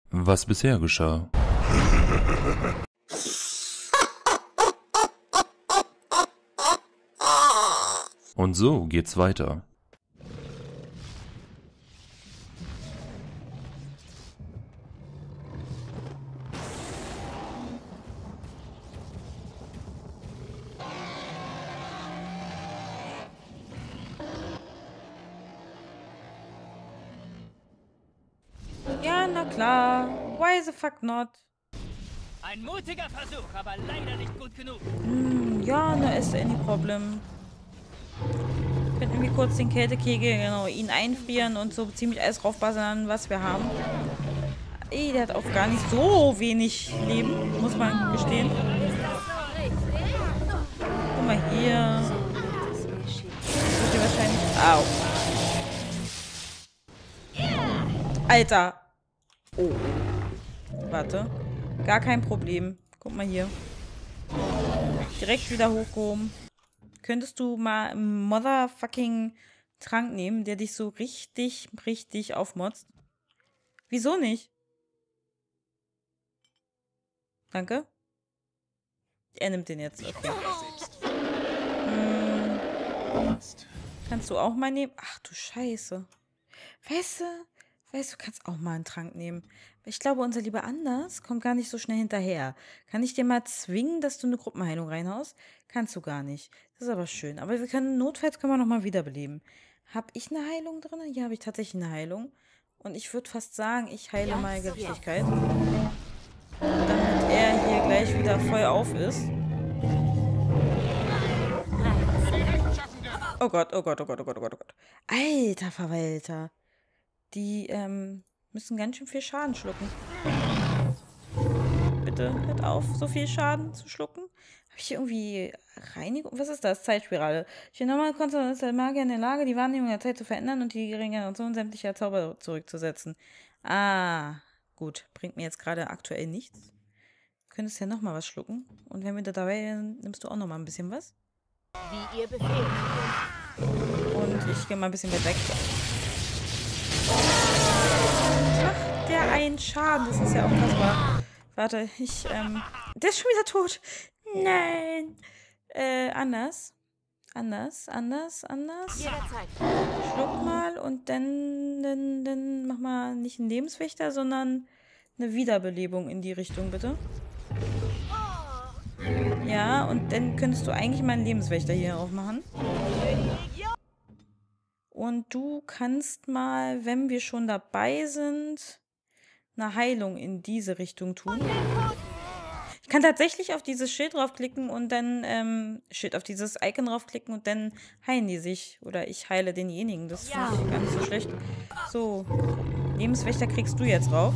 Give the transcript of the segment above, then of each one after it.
Was bisher geschah. Und so geht's weiter. Ja, na klar. Why the fuck not? Ein mutiger Versuch, aber leider nicht gut genug. Ja, no ist any problem. Könnten irgendwie kurz den Kältekegel, genau, ihn einfrieren und so ziemlich alles raufbasern, was wir haben. Ey, der hat auch gar nicht so wenig Leben, muss man gestehen. Guck mal hier. Das wird dir wahrscheinlich... Au. Alter. Oh. Warte. Gar kein Problem. Guck mal hier. Direkt wieder hochgehoben. Könntest du mal einen motherfucking Trank nehmen, der dich so richtig, richtig aufmotzt? Wieso nicht? Danke. Er nimmt den jetzt. Okay. Kannst du auch mal nehmen? Ach du Scheiße. Weißt du, kannst auch mal einen Trank nehmen. Ich glaube, unser lieber Anders kommt gar nicht so schnell hinterher. Kann ich dir mal zwingen, dass du eine Gruppenheilung reinhaust? Kannst du gar nicht. Das ist aber schön. Aber wir können, notfalls können wir nochmal wiederbeleben. Habe ich eine Heilung drin? Ja, habe ich tatsächlich eine Heilung. Und ich würde fast sagen, ich heile mal Gerechtigkeit. Damit er hier gleich wieder voll auf ist. Oh Gott, oh Gott, oh Gott, oh Gott, oh Gott, oh Gott. Alter Verwalter. Die, müssen ganz schön viel Schaden schlucken. Bitte, hört auf, so viel Schaden zu schlucken. Habe ich hier irgendwie Reinigung? Was ist das? Zeitspirale. Ich bin nochmal konstant ist der Magier in der Lage, die Wahrnehmung der Zeit zu verändern und die Regeneration sämtlicher Zauber zurückzusetzen. Ah, gut. Bringt mir jetzt gerade aktuell nichts. Du könntest ja nochmal was schlucken. Und wenn wir da dabei sind, nimmst du auch nochmal ein bisschen was. Wie ihr befehlt. Und ich gehe mal ein bisschen weit weg. Macht der einen Schaden? Das ist ja unfassbar. Warte, der ist schon wieder tot. Nein. Anders. Jederzeit. Schluck mal und dann mach mal nicht einen Lebenswächter, sondern eine Wiederbelebung in die Richtung, bitte. Ja, und dann könntest du eigentlich mal einen Lebenswächter hier aufmachen. Und du kannst mal, wenn wir schon dabei sind, eine Heilung in diese Richtung tun. Ich kann tatsächlich auf dieses Schild draufklicken und dann, auf dieses Icon draufklicken und dann heilen die sich. Oder ich heile denjenigen. Das finde ich gar nicht so schlecht. So, Lebenswächter kriegst du jetzt drauf.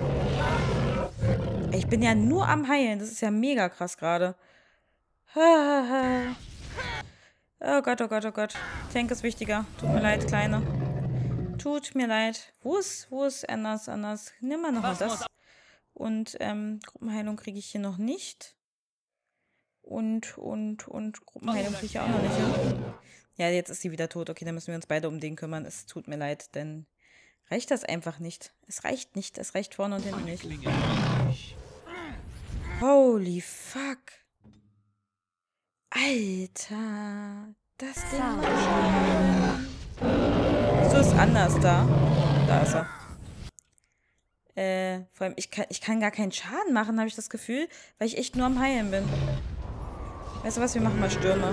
Ich bin ja nur am Heilen. Das ist ja mega krass gerade. Oh Gott, oh Gott, oh Gott. Tank ist wichtiger. Tut mir leid, Kleine. Tut mir leid. Wo ist Anders? Nimm mal nochmal das. Und Gruppenheilung kriege ich hier noch nicht. Und Gruppenheilung kriege ich ja auch noch nicht hin. Ja, jetzt ist sie wieder tot. Okay, dann müssen wir uns beide um den kümmern. Es tut mir leid, denn reicht das einfach nicht. Es reicht nicht. Es reicht vorne und hinten nicht. Holy fuck. Alter. Das Ding war schon. So ist Anders da. Da ist er. Vor allem, ich kann gar keinen Schaden machen, habe ich das Gefühl, weil ich echt nur am Heilen bin. Weißt du was, wir machen mal Stürme.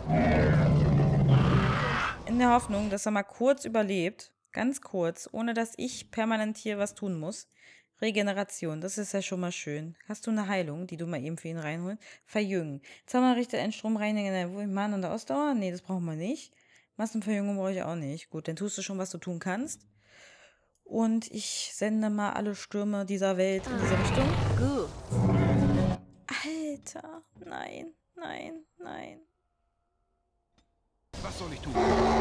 In der Hoffnung, dass er mal kurz überlebt. Ganz kurz, ohne dass ich permanent hier was tun muss. Regeneration, das ist ja schon mal schön. Hast du eine Heilung, die du mal eben für ihn reinholst? Verjüngen. Zauber richtet einen Stromreiniger in der Mana und der Ausdauer? Nee, das brauchen wir nicht. Massenverjüngung brauche ich auch nicht. Gut, dann tust du schon, was du tun kannst. Und ich sende mal alle Stürme dieser Welt in diese Richtung. Alter, nein. Was soll ich tun?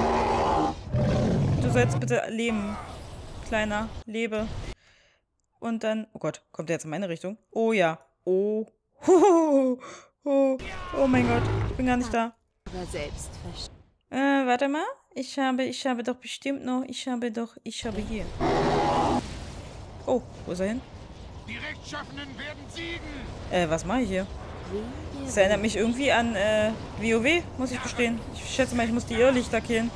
Du sollst bitte leben, Kleiner. Lebe. Und dann... Oh Gott, kommt der jetzt in meine Richtung? Oh ja. Oh. Oh mein Gott, ich bin gar nicht da. Aber selbst warte mal. Ich habe doch bestimmt noch... Ich habe hier. Oh, wo ist er hin? Die Rechtschaffenen werden siegen. Was mache ich hier? Das erinnert mich irgendwie an WoW, muss ich gestehen. Ich schätze mal, ich muss die Irrlichter killen.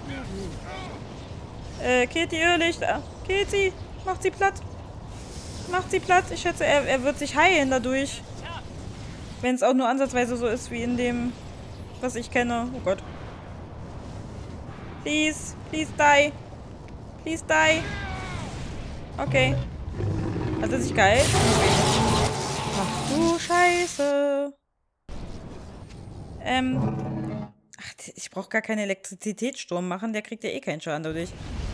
Killt die Irrlichter. Killt sie. Macht sie platt. Macht sie platt. Ich schätze, er wird sich heilen dadurch. Wenn es auch nur ansatzweise so ist wie in dem, was ich kenne. Oh Gott. Please. Please die. Please die. Okay. Hat er sich geheilt? Ach du Scheiße. Ach, ich brauche gar keinen Elektrizitätssturm machen. Der kriegt ja eh keinen Schaden dadurch.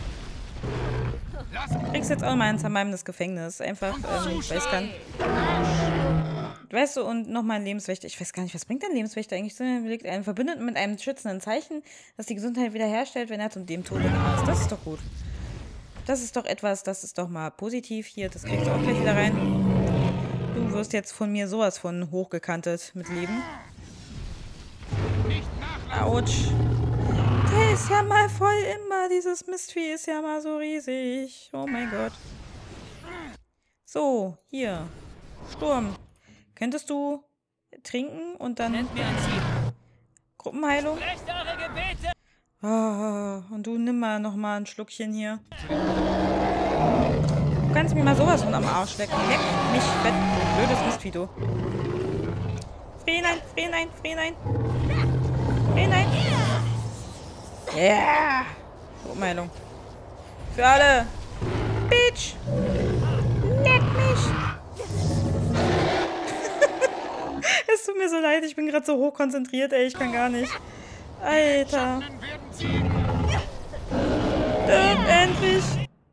Du kriegst jetzt auch mal ein zermalmendes Gefängnis. Einfach, ich weiß gar nicht. Weißt du, und nochmal ein Lebenswächter. Ich weiß gar nicht, was bringt ein Lebenswächter eigentlich? Belegt einen Verbündeten mit einem schützenden Zeichen, das die Gesundheit wiederherstellt, wenn er zum dem Tode nahe ist. Das ist doch gut. Das ist doch etwas, das ist doch mal positiv. Hier, das kriegst du auch gleich wieder rein. Du wirst jetzt von mir sowas von hochgekantet mit Leben. Autsch. Der ist ja mal voll immer. Dieses Mistvieh ist ja mal so riesig. Oh mein Gott. So, hier. Sturm. Könntest du trinken und dann Nennt mir ein Ziel. Gruppenheilung? Brecht eure Gebete. Und du nimm mal noch mal ein Schluckchen hier. Du kannst mir mal sowas von am Arsch lecken. Leck mich fett. Blödes Mistvieh, du. Frieren ein, frieren ein, frieren ein. Frieren ein. Yeah. Gruppenheilung. Für alle. Bitch. Leck mich. Es tut mir so leid, ich bin gerade so hoch konzentriert, ey, ich kann gar nicht. Alter. Endlich.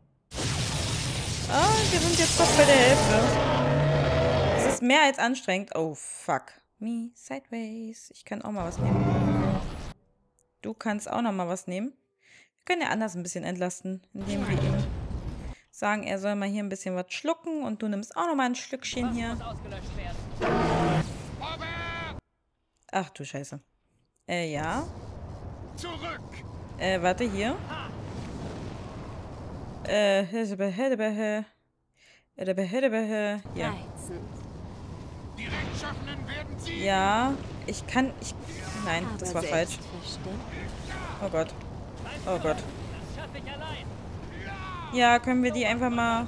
Wir sind jetzt fast bei der Hälfte. Es ist mehr als anstrengend. Oh, fuck. Me sideways. Ich kann auch mal was nehmen. Du kannst auch noch mal was nehmen. Wir können ja anders ein bisschen entlasten, indem wir ihm sagen, er soll mal hier ein bisschen was schlucken und du nimmst auch noch mal ein Schlückchen hier. Ausgelöscht werden. Ach du Scheiße. Ja. Zurück. Warte, hier. Hier. Die Rechtschaffenen werden siegen. Ja. Nein, das war falsch. Oh Gott. Oh Gott. Das schaffe ich allein. Ja, können wir die einfach mal...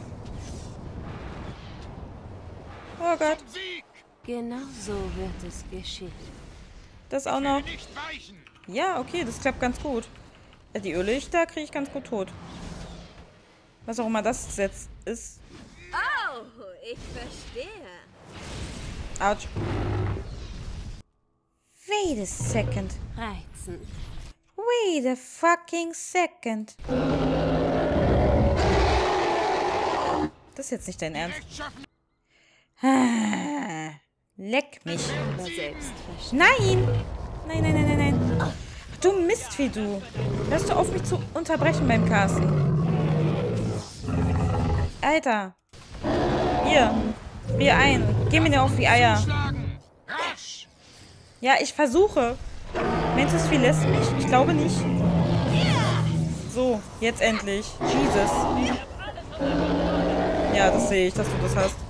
Oh Gott. Sieg. Genau so wird es geschehen. Das auch noch. Nicht weichen. Ja, okay, das klappt ganz gut. Die Irrlichter kriege ich ganz gut tot. Was auch immer das jetzt ist. Oh, ich verstehe. Autsch. Wait a second. Reizend. Wait a fucking second. Das ist jetzt nicht dein Ernst. Rechtschaffenen Leck mich. Aber selbstverständlich. Nein! Nein, nein, nein, nein, nein. Ach, du Mistvieh, du. Hörst du auf, mich zu unterbrechen beim Casten? Alter. Hier. Frier ein. Geh mir auf die Eier. schlagen. Rasch. Ja, ich versuche. Meinst du, das Vieh lässt mich? Ich glaube nicht. So, jetzt endlich. Jesus. Ja, das sehe ich, dass du das hast.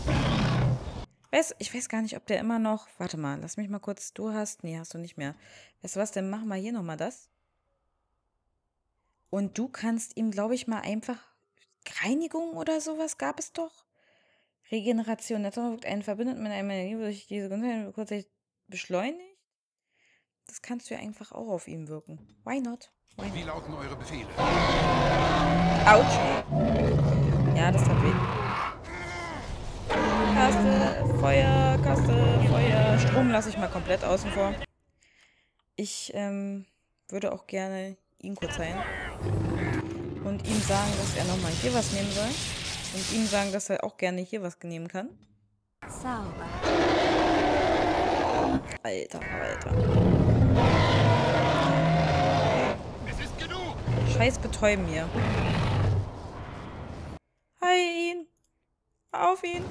Ich weiß gar nicht, ob der immer noch... Warte mal, lass mich mal kurz... Du hast... Nee, hast du nicht mehr. Weißt du was, dann machen wir hier nochmal das. Und du kannst ihm, glaube ich, mal einfach... Reinigung oder sowas gab es doch. Regeneration. Der Zauber wirkt einen Verbündeten mit einem Energie, wodurch diese Gesundheit kurzzeitig beschleunigt. Das kannst du ja einfach auch auf ihn wirken. Why not? Why not? Wie lauten eure Befehle? Autsch. Ja, das tat weh. Kaste, Feuer. Strom lasse ich mal komplett außen vor. Ich würde auch gerne ihn kurz heilen. Und ihm sagen, dass er nochmal hier was nehmen soll. Und ihm sagen, dass er auch gerne hier was nehmen kann. Sauber. Alter. Es ist genug. Scheiß betäuben hier. Heil ihn. Auf ihn.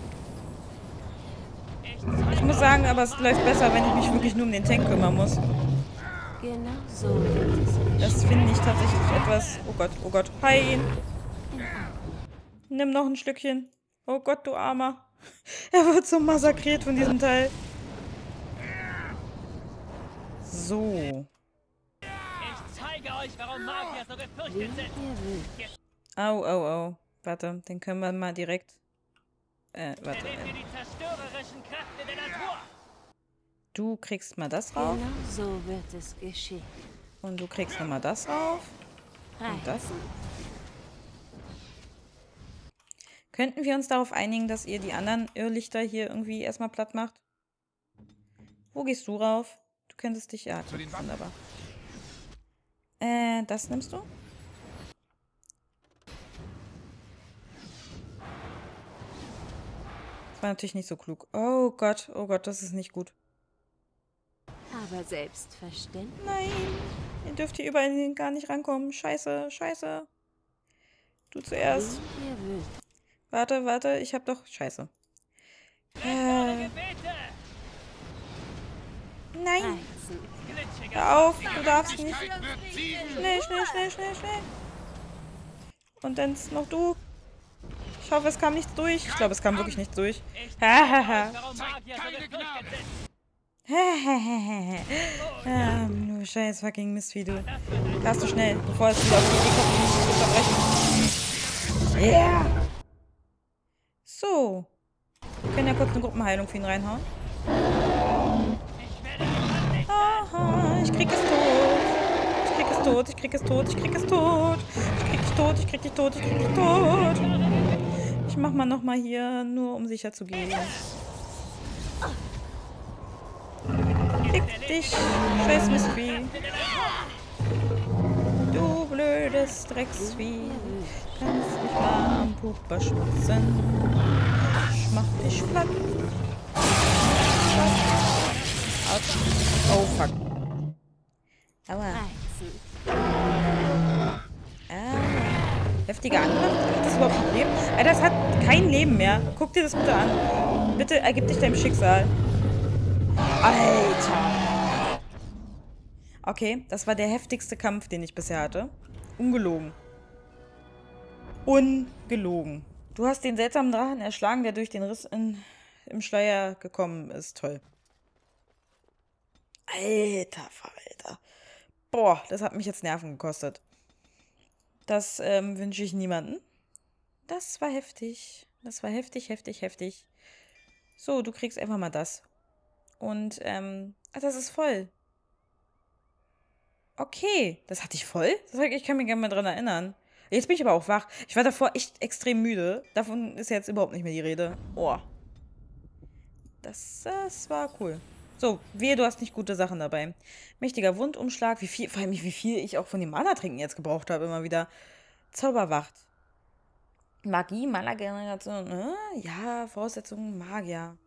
Ich muss sagen, aber es läuft besser, wenn ich mich wirklich nur um den Tank kümmern muss. Genau so wird es geschehen. Das finde ich tatsächlich etwas... Oh Gott. Heil ihn. Nimm noch ein Schlückchen. Oh Gott, du Armer. Er wird so massakriert von diesem Teil. So. Ich zeige euch, warum Magier so gefürchtet sind. Au, au, au. Warte, den können wir mal direkt... warte. Erlebt ihr die zerstörerischen Kräfte der Natur? Du kriegst mal das rauf. Genau so wird es geschehen. Und du kriegst nochmal das rauf. Und das. Könnten wir uns darauf einigen, dass ihr die anderen Irrlichter hier irgendwie erstmal platt macht? Wo gehst du rauf? Du könntest dich... Ja, gut, wunderbar. Das nimmst du? Das war natürlich nicht so klug. Oh Gott, das ist nicht gut. Aber selbstverständlich. Nein, ihr dürft hier überall gar nicht rankommen. Scheiße, scheiße. Du zuerst. Warte, ich hab doch... Scheiße. Nein, hör auf, du darfst nicht. Schnell. Und dann noch du. Ich hoffe, es kam nichts durch. Ich glaube, es kam wirklich nichts durch. Hahaha. Warum Magier so gefürchtet sind? Du scheiß fucking Mistvieh, Darfst du schnell, bevor es wieder auf die Idee kommt, mich zu unterbrechen. Ja. So. Wir können ja kurz eine Gruppenheilung für ihn reinhauen. Aha, ich krieg es tot. Ich krieg dich tot. Ich mach mal nochmal hier, nur um sicher zu gehen. Fick dich, scheiß Mistvieh. Du blödes Drecksvieh. Kannst mich mal am Puper schmutzen. Ich mach dich platt. Oh, fuck. Aua. Heftiger Angriff? Hat das überhaupt ein Leben? Alter, das hat kein Leben mehr. Guck dir das bitte an. Bitte ergib dich deinem Schicksal. Alter. Okay, das war der heftigste Kampf, den ich bisher hatte. Ungelogen. Ungelogen. Du hast den seltsamen Drachen erschlagen, der durch den Riss im Schleier gekommen ist. Toll. Alter Verwalter. Boah, das hat mich jetzt Nerven gekostet. Das wünsche ich niemandem. Das war heftig. Das war heftig. So, du kriegst einfach mal das. Und, das ist voll. Okay, das hatte ich voll? Ich kann mich gerne mal dran erinnern. Jetzt bin ich aber auch wach. Ich war davor echt extrem müde. Davon ist jetzt überhaupt nicht mehr die Rede. Oh. Das war cool. So, wehe, du hast nicht gute Sachen dabei. Mächtiger Wundumschlag. Vor allem wie viel ich auch von dem Mana-Trinken jetzt gebraucht habe. Immer wieder. Zauberwacht. Magie, Mana-Generation. Ja, Voraussetzungen, Magier.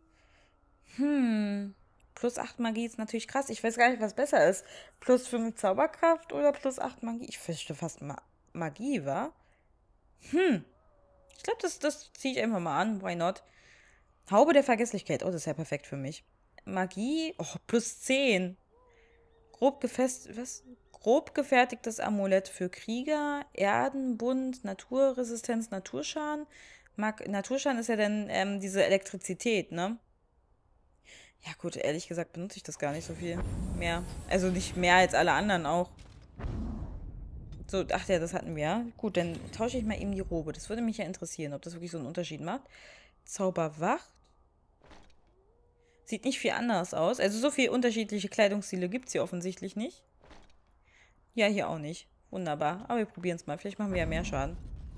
Plus 8 Magie ist natürlich krass. Ich weiß gar nicht, was besser ist. Plus 5 Zauberkraft oder plus 8 Magie? Ich fürchte fast Magie, wa? Ich glaube, das ziehe ich einfach mal an. Why not? Haube der Vergesslichkeit. Oh, das ist ja perfekt für mich. Magie. Oh, plus 10. Grob gefertigtes Amulett für Krieger. Erdenbund. Naturresistenz, Naturschaden. Naturschaden ist ja dann diese Elektrizität, ne? Ja gut, ehrlich gesagt benutze ich das gar nicht so viel mehr. Also nicht mehr als alle anderen auch. So, ach ja, das hatten wir. Gut, dann tausche ich mal eben die Robe. Das würde mich ja interessieren, ob das wirklich so einen Unterschied macht. Zauberwacht. Sieht nicht viel anders aus. Also so viele unterschiedliche Kleidungsstile gibt es hier offensichtlich nicht. Ja, hier auch nicht. Wunderbar. Aber wir probieren es mal. Vielleicht machen wir ja mehr Schaden.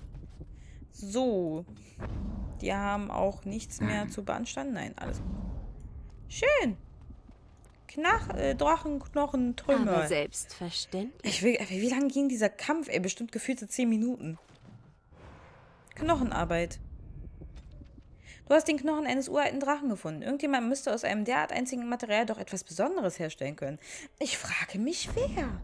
So. Die haben auch nichts mehr zu beanstanden. Nein, alles gut. Schön. Drachenknochen, Trümmer. Aber selbstverständlich. Wie lange ging dieser Kampf? Ey, bestimmt gefühlte 10 Minuten. Knochenarbeit. Du hast den Knochen eines uralten Drachen gefunden. Irgendjemand müsste aus einem derart einzigen Material doch etwas Besonderes herstellen können. Ich frage mich, wer?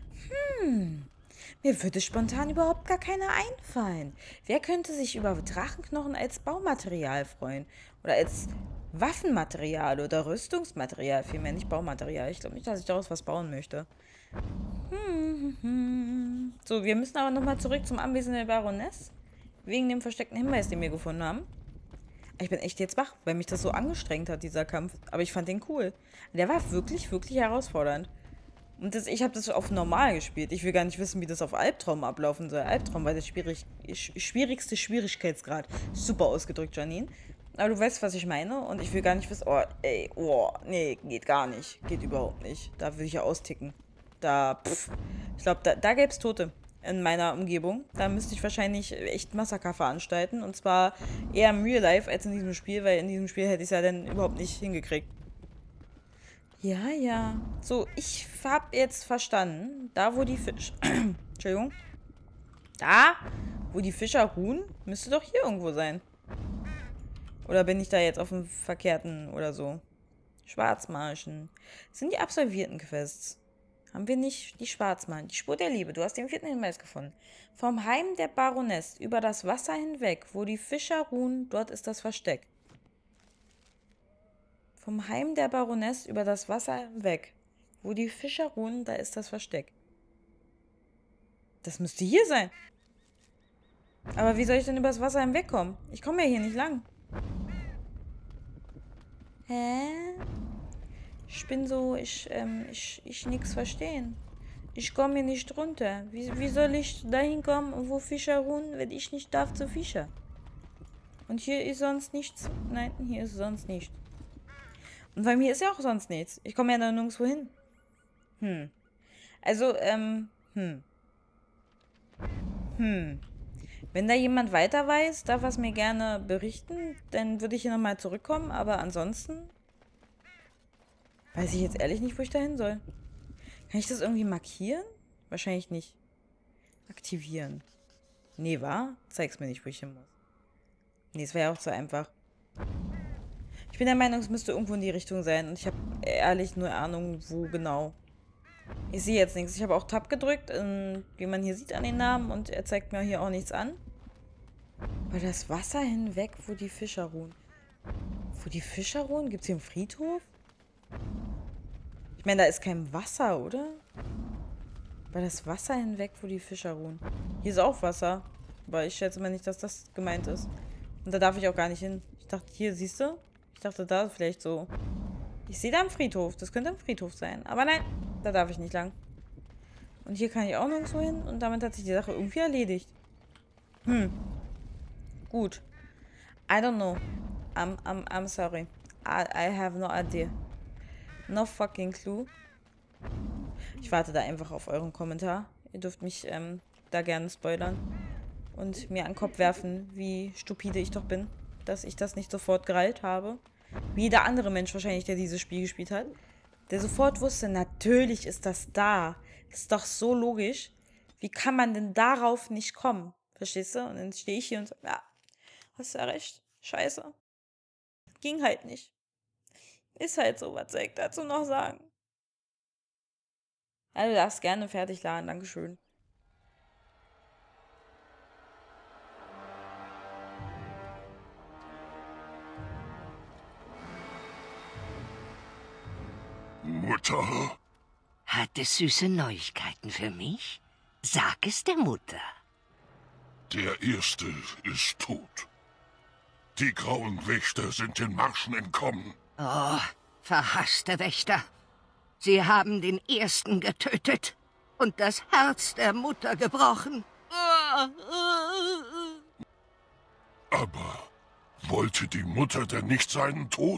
Mir würde spontan überhaupt gar keiner einfallen. Wer könnte sich über Drachenknochen als Baumaterial freuen? Oder als Waffenmaterial oder Rüstungsmaterial, vielmehr nicht Baumaterial. Ich glaube nicht, dass ich daraus was bauen möchte. So, wir müssen aber nochmal zurück zum Anwesen der Baroness. Wegen dem versteckten Hinweis, den wir gefunden haben. Ich bin echt jetzt wach, weil mich das so angestrengt hat, dieser Kampf. Aber ich fand den cool. Der war wirklich, wirklich herausfordernd. Und ich habe das auf normal gespielt. Ich will gar nicht wissen, wie das auf Albtraum ablaufen soll. Albtraum war der schwierigste Schwierigkeitsgrad. Super ausgedrückt, Janine. Aber du weißt, was ich meine. Und ich will gar nicht wissen, nee, geht gar nicht. Geht überhaupt nicht. Da will ich ja austicken. Ich glaube, da gäbe es Tote in meiner Umgebung. Da müsste ich wahrscheinlich echt Massaker veranstalten. Und zwar eher im Real Life als in diesem Spiel, weil in diesem Spiel hätte ich es ja dann überhaupt nicht hingekriegt. Ja, ja. So, ich habe jetzt verstanden, da wo die Entschuldigung. Da, wo die Fischer ruhen, müsste doch hier irgendwo sein. Oder bin ich da jetzt auf dem verkehrten oder so? Schwarzmarschen. Das sind die absolvierten Quests. Haben wir nicht die Schwarzmarschen? Die Spur der Liebe. Du hast den 4. Hinweis gefunden. Vom Heim der Baroness über das Wasser hinweg, wo die Fischer ruhen, dort ist das Versteck. Vom Heim der Baroness über das Wasser hinweg, wo die Fischer ruhen, da ist das Versteck. Das müsste hier sein. Aber wie soll ich denn übers Wasser hinwegkommen? Ich komme ja hier nicht lang. Hä? Ich bin so, ich nix verstehen. Ich komme hier nicht runter. Wie soll ich dahin kommen, wo Fischer ruhen, wenn ich nicht darf zu Fischer? Und hier ist sonst nichts. Nein, hier ist sonst nichts. Und bei mir ist ja auch sonst nichts. Ich komme ja da nirgendwo hin. Also, Wenn da jemand weiter weiß, darf er es mir gerne berichten. Dann würde ich hier nochmal zurückkommen. Aber ansonsten weiß ich jetzt ehrlich nicht, wo ich da hin soll. Kann ich das irgendwie markieren? Wahrscheinlich nicht. Aktivieren. Nee, wa? Zeig's mir nicht, wo ich hin muss. Nee, es wäre ja auch zu einfach. Ich bin der Meinung, es müsste irgendwo in die Richtung sein. Und ich habe ehrlich nur Ahnung, wo genau. Ich sehe jetzt nichts. Ich habe auch Tab gedrückt, wie man hier sieht an den Namen. Und er zeigt mir hier auch nichts an. Aber das Wasser hinweg, wo die Fischer ruhen. Wo die Fischer ruhen? Gibt es hier einen Friedhof? Ich meine, da ist kein Wasser, oder? Aber das Wasser hinweg, wo die Fischer ruhen. Hier ist auch Wasser. Aber ich schätze mal nicht, dass das gemeint ist. Und da darf ich auch gar nicht hin. Ich dachte, hier, siehst du? Ich dachte, da vielleicht so. Ich sehe da einen Friedhof. Das könnte ein Friedhof sein. Aber nein, da darf ich nicht lang. Und hier kann ich auch nirgendwo hin. Und damit hat sich die Sache irgendwie erledigt. Gut. I don't know. I'm sorry. I have no idea. No fucking clue. Ich warte da einfach auf euren Kommentar. Ihr dürft mich da gerne spoilern. Und mir an den Kopf werfen, wie stupide ich doch bin. Dass ich das nicht sofort gereilt habe. Wie jeder andere Mensch wahrscheinlich, der dieses Spiel gespielt hat. Der sofort wusste, natürlich ist das da. Das ist doch so logisch. Wie kann man denn darauf nicht kommen? Verstehst du? Und dann stehe ich hier und sage, ja, hast ja recht. Scheiße. Ging halt nicht. Ist halt so, was soll ich dazu noch sagen? Ja, du darfst gerne fertig laden, dankeschön. Mutter? Hat es süße Neuigkeiten für mich? Sag es der Mutter. Der Erste ist tot. Die grauen Wächter sind den Marschen entkommen. Oh, verhasste Wächter. Sie haben den Ersten getötet und das Herz der Mutter gebrochen. Aber wollte die Mutter denn nicht seinen Tod?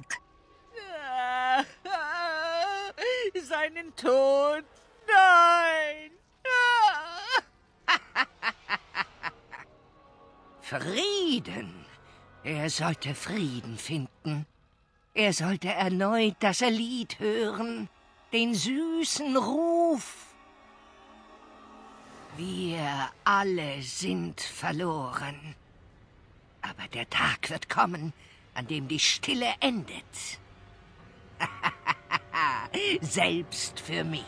Seinen Tod? Nein! Frieden. Er sollte Frieden finden. Er sollte erneut das Lied hören, den süßen Ruf. Wir alle sind verloren. Aber der Tag wird kommen, an dem die Stille endet. Selbst für mich.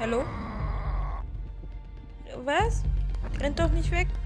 Hallo? Was? Rennt doch nicht weg.